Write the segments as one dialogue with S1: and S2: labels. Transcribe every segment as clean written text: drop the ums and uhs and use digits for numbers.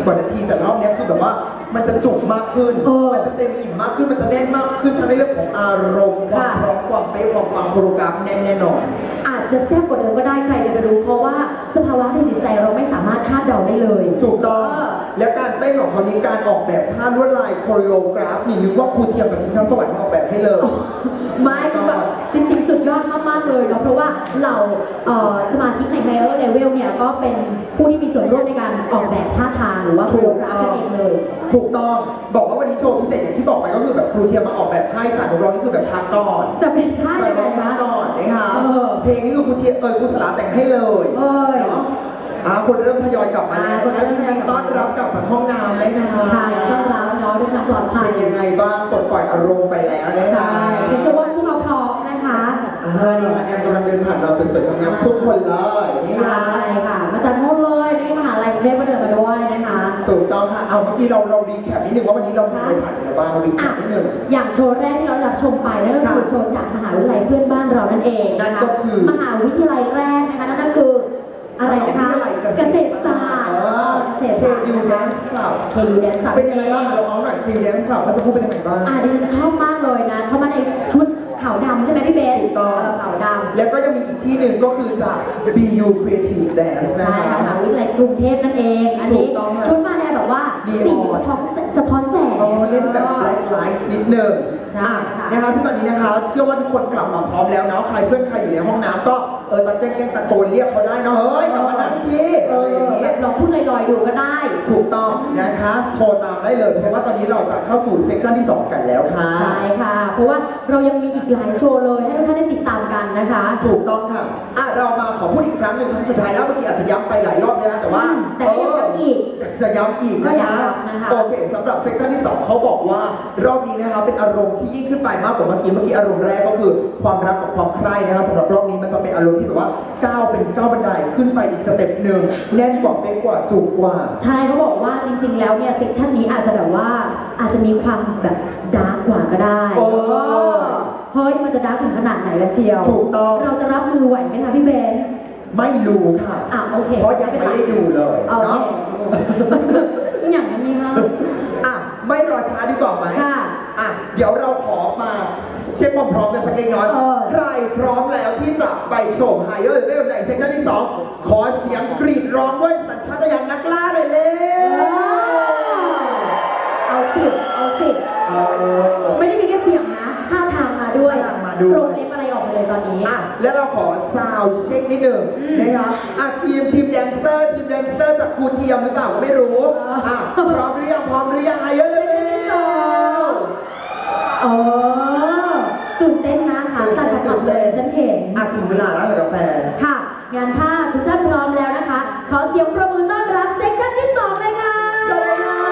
S1: กว่านาทีแต่รอบนี้คือแบบว่ามันจะจุกมากขึ้นมันจะเต็มอิ่มมากขึ้นมันจะแน่นมากขึ้นทั้งในเรื่องของอารมณ์ความพร้อมความเป๊ะความโคโรกราฟแน่นอน
S2: อาจจะแซ่บกว่าเดิมก็ได้ใครจะไปรู้เพราะว่าสภาวะทางจิตใจเราไม่สามารถคาดเดาได้เลย
S1: ถูกต้องและการเต้นของเขานี้การออกแบบท่าลวดลายโคโรกราฟนี่นึกว่าครูเทียมกับชิงช้าสวรรค์มาออกแบบให้เลย
S2: ไม่คือแบบจริงๆสุดยอดมากๆเลยเนาะเพราะว่าเราสมาชิกใน Higher Level เนี่ยก็เป็นผู้ที่มีส่วนร่วมในการออกแบบท่าทางหรือว่าโคโรกราฟเองเลย
S1: ถูกต้องบอกว่าวันนี้โชว์พิเศษอย่างที่บอกไปก็คือแบบครูเทียมมาออกแบบให้ค่ะของเรานี่คือแบบพักก่อน
S2: จะเป็นท่ายังไงคะ
S1: ก่อนนะคะเพลงนี้คือครูเทียมครูสลาแต่งให้เลยเนาะคนเริ่มทยอยกลับมาแล้วนะยินดีต้อนรับกลับจากห้องน้ำเลยนะคะ
S2: ค่ะต้อนรับเนาะด้วยความปลอดภัย
S1: เป็นยังไงบ้างปลดปล่อยอารมณ์ไปแล้วนะคะ
S2: ฉันเชื่อว่าพวกเราพร้อมนะคะ
S1: นี่ค่ะแอมกำลังเดินผ่านเราสวยๆงามๆทุกคนเลย
S2: ใช่ค่ะมาจากโน่นเลยนี่มหาลัยกรุงเทพก็เดินมาด้วยนะคะ
S1: ถูกต้องค่ะเอาเมื่อกี้เรารีแคปนิดนึงว่าวันนี้เราไปผ่านอะไรบ้างรีแคปนิดนึง
S2: อย่างโชว์แรกที่เรารับชมไปนั่นก็คือโชว์จากมหาวิทยาลัยเพื่อนบ้านเรานั่นเอง
S1: นั่นก็คือ
S2: มหาวิทยาลัยแรกนะคะนั่นก็คืออะไรนะคะเกษตรศาสตร์เกษตรศาสตร์
S1: KU Dance Club
S2: KU Dance Club
S1: เป็นยังไงบ้างเราเอาหน่อย KU Dance Club ว่าจะพูดเป็นยังไงบ้าง
S2: ดิฉันชอบมากเลยนะเขามาในชุดขาวดำใช่ไหมพี่เบส
S1: ถูกต้อง
S2: ขาวดำ
S1: แล้วก็ยังมีอีกที่หนึ่งก็คือจาก BU Creative Dance
S2: ใช่ค่ะมหาวิทยาลัยกรุงเทพนั่นเองอันนี้ชุดมาในแบบว่าสีสะท้อนแสง
S1: เล่นแบบไลท์นิดนึงนะคะซึ่งตอนนี้นะคะเชื่อว่าทุกคนกลับมาพร้อมแล้วเนาะใครเพื่อนใครอยู่ในห้องน้ำก็ตะแกล้งตะโกนเรียกเขาได้เนาะเฮ้ยกลับมานั่งที่
S2: แบบลองพูดลอยๆดูก็ได้
S1: ถูกต้องนะคะโทรตามได้เลยเพราะว่าตอนนี้เราจะเข้าสู่เซสชั่นที่2กันแล้วค่ะ
S2: ใช่ค่ะเพราะว่าเรายังมีอีกหลายโชว์เลยให้ทุกท่านได้ติดตามกันนะคะ
S1: ถูกต้องค่ะเรามาขอพูดอีกครั้งหนึ่งครั้งสุดท้ายแล้วเมื่อกี้อาจจะย้ำไปหลายรอบเลยนะแต่ว่า
S2: ย้ำอีก
S1: จะย้ำอีกนะคะโอเคสำหรับเซสชั่นที่2เขาบอกว่ารอบนี้นะคะเป็นอารมณ์ที่ยิ่งขึ้นไปมากกว่าเมื่อกี้อารมณ์แรกก็คือความรักกับความใคร่นะคะสำหรับรอบนี้มันจะเป็นอารมณ์ที่แบบว่าก้าวบันไดขึ้นไปอีกสเต็ปหนึ่งแน่นกว่าเป๊ะกว่าจุกกว่า
S2: ใช่เขาบอกว่าจริงๆแล้วเนี่ยเซสชั่นนี้อาจจะแบบว่าอาจจะมีความแบบดาร์กกว่าก็ได้เฮ้ยมันจะดาร์กถึงขนาดไหนกันเชียว
S1: ถูกต้อง
S2: เราจะรับมือไหวไหมคะพี่เบน
S1: ไม่รู้ค่ะ
S2: โอเค
S1: เพราะยังไม่ได้ดูเลยเนาะ
S2: อย่างนี้ค่ะ
S1: ไม่รอช้าดีกว่าไหมเดี๋ยวเราขอมาเช็คความพร้อมกันสักเล็กน้อยใครพร้อมแล้วที่จะไปชม Higher Level ในเซสชั่นที่2ขอเสียงกรีดร้องด้วยสัญชาตญาณนักล่าเลยเร็ว
S2: เอาสิไม่ได้มีแค่เสียงนะท่าทางมาด้วยโปรเล็บอะไรออกมาเลยตอนนี้
S1: แล้วเราขอซาวด์เช็คนิดหนึ่งนะครับทีมแดนเซอร์จากครูเทียมหรือเปล่าไม่รู้พร้อมหรือยังHigher Level
S2: ตื่นเต้นนะคะสั่นกระตับเลยฉันเห็น
S1: ถึงเวลาแล้วกาแฟ
S2: ค่ะงั้นถ้าทุกท่านพร้อมแล้วนะคะขอเสียงปรบมือต้อนรับเซสชั่นที่2เลยค่ะ
S1: สวัสดีค่ะ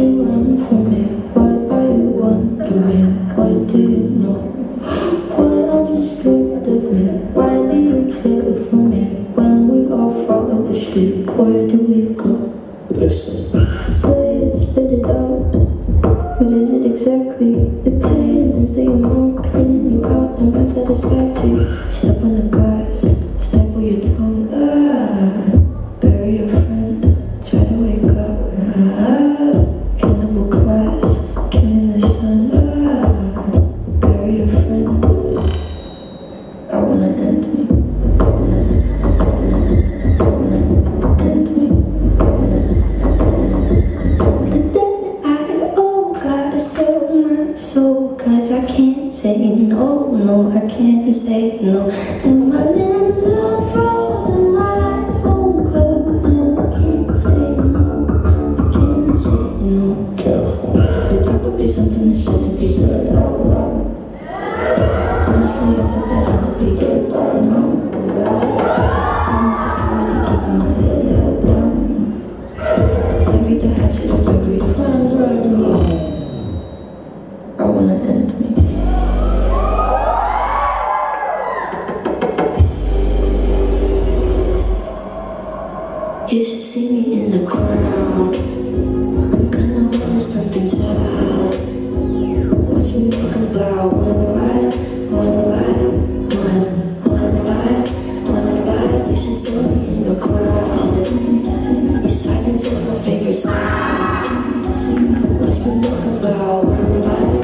S3: you run from it? What are you wondering? What do you know? Why aren't you scared of me? Why do you care for me? When we all fall asleep, where do we go? Listen. Say it, spit it out. What is it exactly? The pain is the amount cleaning you out and my satisfactory. Step on the glass, stifle your tongue. Bury your friend, try to wake up. Cannibal class, killing the sun. Bury your friend. I wanna end me. I wanna end me. The debt I owe gotta sell my soul, 'cause I can't say no, no, I can't say no. And my limbs are frozen, my eyes won't close, and I can't say no, I can't say no. Careful. The talk would be something that shouldn't be said out loud. Honestly, I thought that I would be dead by now. Insecurity keeping my head held down. I read the hatchet of every friend right now. I wanna end me. You should see me in the crowd. I'm kinda honest, nothing's out. Watch me talk about one ride. You should see me in the crowd. Your silence is my favorite sound. Watch me talk about one ride.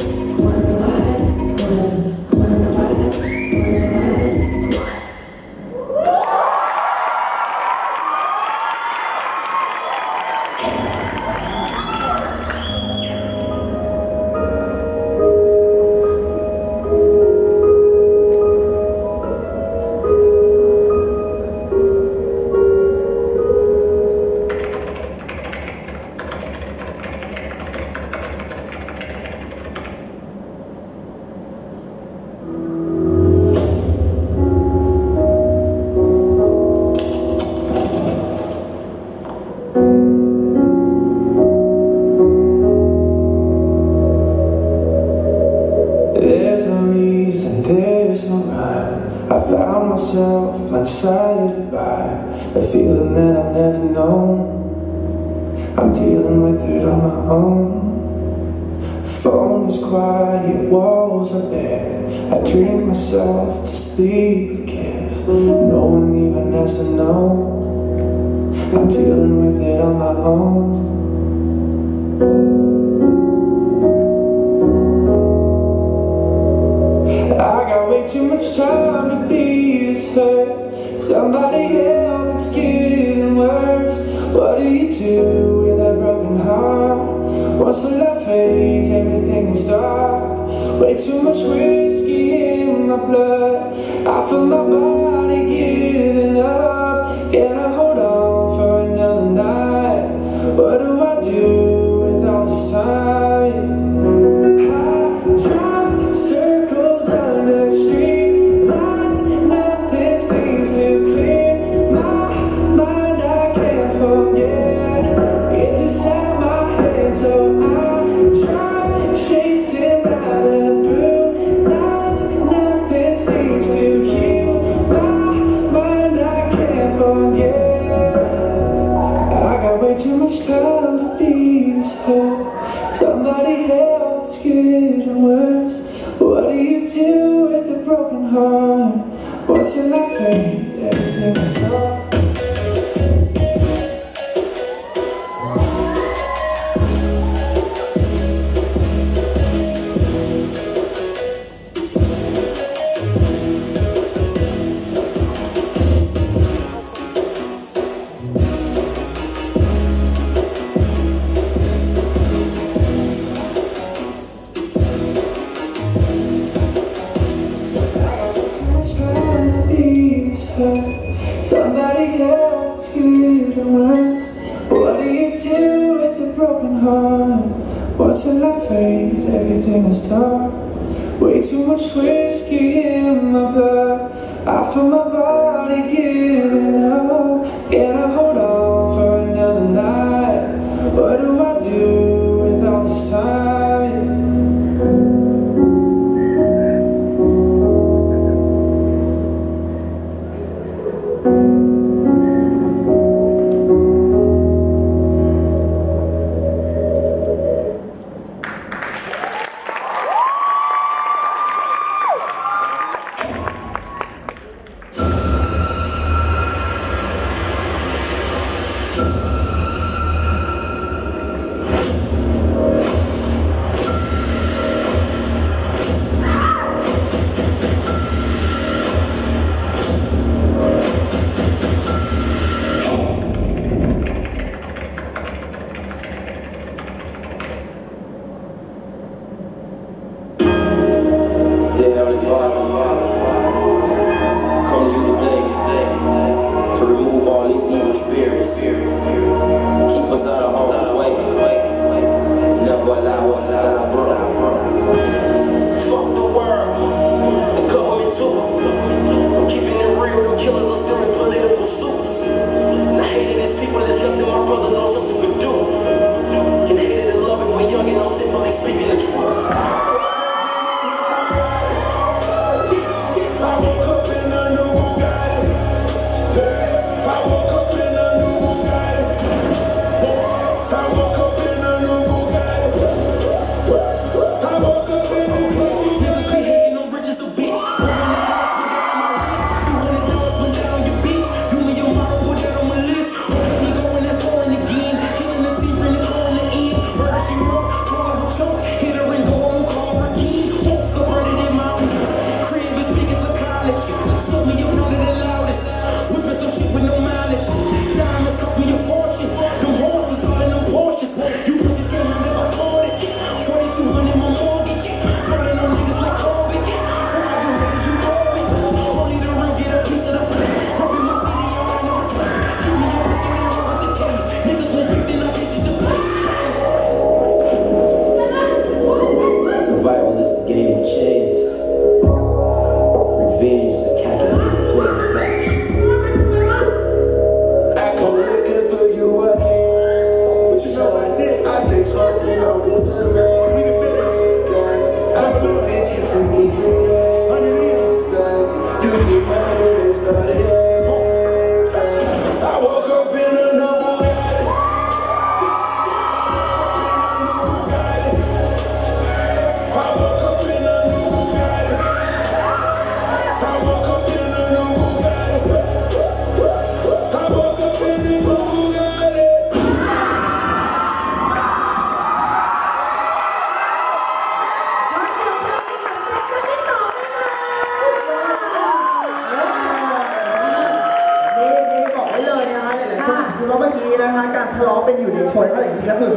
S4: There's no reason, there's no rhyme. I found myself blindsided by a feeling that I've never known. I'm dealing with it on my own. Phone is quiet, walls are bare. I dream myself to sleep again. No one even has to know. I'm dealing with it on my own. I got way too much time to be this hurt. Somebody help, it's getting worse. What do you do with a broken heart? Once the light fades, everything is dark. Way too much whiskey in my blood. I feel my body giving up. Can I hold on for another night? What do I do with all this time? Too much time to be this hurt. Somebody help, it's getting worse. What do you do with a broken heart? What's in my face? Everything is dark. Somebody else getting worse. What do you do with a broken heart? What's in my face? Everything is dark. Way too much whiskey in my blood. I feel my body giving up. Can I hold on for another night? What do I do with
S5: Father, come to you today to remove all these evil spirits. Keep us out of harm's way. Never allow us to die, bro. Fuck the world, the government too. I'm keeping it real, them killers are still in political suits. And I hated these people that's nothing my brother or sister could do. And hated and love it when young and I'm simply speaking the truth. I woke up in a new Bugatti. I woke up in a new Bugatti. I woke up in a new Bugatti. I woke up in a new Bugatti. Niggas be hating on riches, a bitch. $200 went down on your bitch. You and your mama put that on my list. Already going and falling again. Killing the sleep, bring it on the end. Murder she wrote, swallow a choke. Hit her and go on, call her again. Woke up burning in mountain. Crib as big as a college. Told me you wanted the loudest. Whipping some shit with no mileage. Diamonds cost me a fortune. Them horses all in them Porsches. You pussies can't live afford it. 4,200 my mortgage. Burning on niggas like COVID. Before I get ready, you know it. Only the real get a piece of the pie. Rubbing my city around on the fly. Give me a pistol and roll with the case. Niggas won't pick, then I get you to play. Survival is a game of chance. Revenge is a calculated play of match. I come looking for you again. But you know like this, I stay smoking on the Jamaican. I feel that you from me from there. Under the inside, you get mad and it's not again. I woke up in a new Bugatti. I woke up in a new Bugatti. I woke up in a new Bugatti. I woke up in a new Bugatti.
S1: นี่บอกไว้เลยนะคะหลายๆคนอาจจะคิดว่าเมื่อกี้นะคะการทะเลาะเป็นอยู่ในโชว์อะไรจริงๆแล้วคือ